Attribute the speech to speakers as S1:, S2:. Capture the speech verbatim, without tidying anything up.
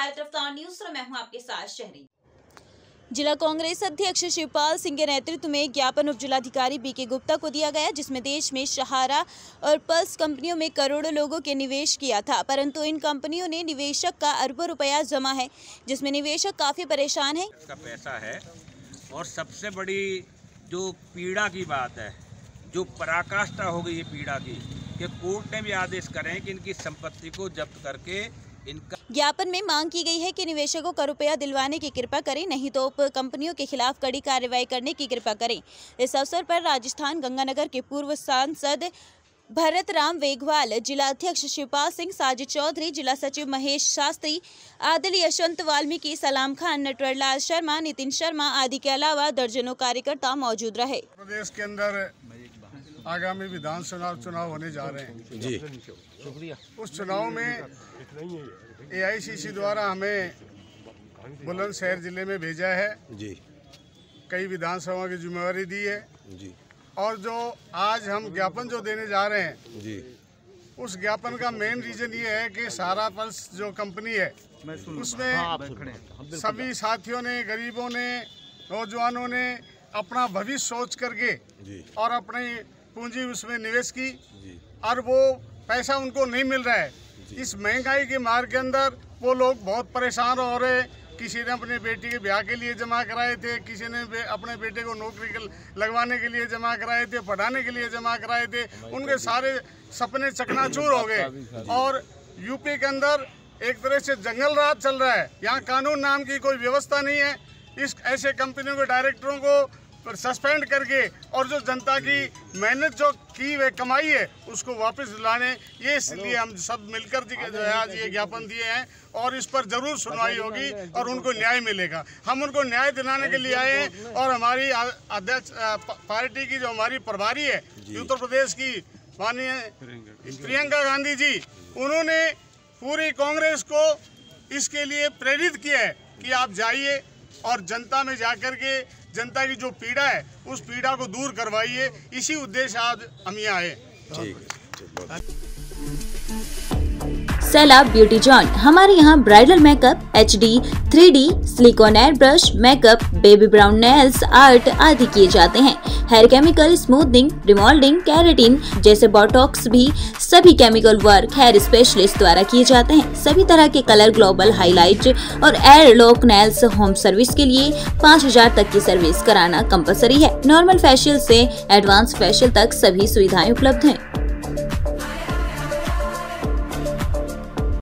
S1: भारत रफ्तार न्यूज में मैं हूं आपके साथ शहरी।
S2: जिला कांग्रेस अध्यक्ष शिवपाल सिंह के नेतृत्व में ज्ञापन उप जिलाधिकारी बी के गुप्ता को दिया गया, जिसमें देश में सहारा और पल्स कंपनियों में करोड़ों लोगों के निवेश किया था, परंतु इन कंपनियों ने निवेशक का अरबों रुपया जमा है, जिसमें निवेशक काफी परेशान है।
S3: इसका पैसा है और सबसे बड़ी जो पीड़ा की बात है, जो पराकाष्ठा हो गई है पीड़ा की, कि कोर्ट ने भी आदेश करें कि इनकी संपत्ति को जब्त करके इनका।
S2: ज्ञापन में मांग की गई है कि निवेशकों का रुपया दिलवाने की कृपा करें, नहीं तो उप कंपनियों के खिलाफ कड़ी कार्रवाई करने की कृपा करें। इस अवसर पर राजस्थान गंगानगर के पूर्व सांसद भरत राम वेघवाल, जिला अध्यक्ष शिवपाल सिंह, साजिद चौधरी, जिला सचिव महेश शास्त्री, आदिल यशवंत वाल्मीकि, सलाम खान, नटवरलाल शर्मा, नितिन शर्मा आदि के अलावा दर्जनों कार्यकर्ता मौजूद रहे।
S4: प्रदेश के अंदर आगामी विधानसभा चुनाव होने जा रहे हैं जी। शुक्रिया। उस चुनाव में ए आई सी सी द्वारा हमें बुलंदशहर जिले में भेजा है जी। कई विधानसभा की जिम्मेवारी दी है जी। और जो आज हम ज्ञापन जो देने जा रहे हैं जी, उस ज्ञापन का मेन रीजन ये है कि सहारा पल्स जो कंपनी है उसमें सभी साथियों ने, गरीबों ने, नौजवानों ने अपना भविष्य सोच करके और अपनी पूंजी उसमें निवेश की और वो पैसा उनको नहीं मिल रहा है। इस महंगाई के मार के अंदर वो लोग बहुत परेशान हो रहे हैं। किसी ने अपने बेटी के ब्याह के लिए जमा कराए थे, किसी ने बे, अपने बेटे को नौकरी लगवाने के लिए जमा कराए थे, पढ़ाने के लिए जमा कराए थे। उनके सारे सपने चकनाचूर हो गए। और यूपी के अंदर एक तरह से जंगल राज चल रहा है। यहाँ कानून नाम की कोई व्यवस्था नहीं है। इस ऐसे कंपनियों के डायरेक्टरों को सस्पेंड करके और जो जनता की मेहनत जो की वे कमाई है उसको वापस दिलाने, ये इसलिए हम सब मिलकर जो है आज ये ज्ञापन दिए हैं और इस पर जरूर सुनवाई होगी और उनको न्याय मिलेगा। हम उनको न्याय दिलाने के लिए आए हैं। और हमारी अध्यक्ष पार्टी की जो हमारी प्रभारी है उत्तर प्रदेश की माननीय प्रियंका गांधी जी, उन्होंने पूरी कांग्रेस को इसके लिए प्रेरित किया है कि आप जाइए और जनता में जाकर के जनता की जो पीड़ा है उस पीड़ा को दूर करवाइए। इसी उद्देश्य आज हम यहाँ आए।
S2: सैलाब ब्यूटी जॉन, हमारे यहाँ bridal makeup, H D, three D, silicone airbrush, makeup, baby brown nails art आदि किए जाते हैं। Hair chemical, smoothening, remoulding, keratin जैसे बोटॉक्स भी सभी केमिकल वर्क हेयर स्पेशलिस्ट द्वारा किए जाते हैं। सभी तरह के कलर, ग्लोबल हाईलाइट और air lock nails home service के लिए पाँच हजार तक की सर्विस कराना कंपलसरी है। नॉर्मल फेशियल से एडवांस फेशियल तक सभी सुविधाएं उपलब्ध हैं।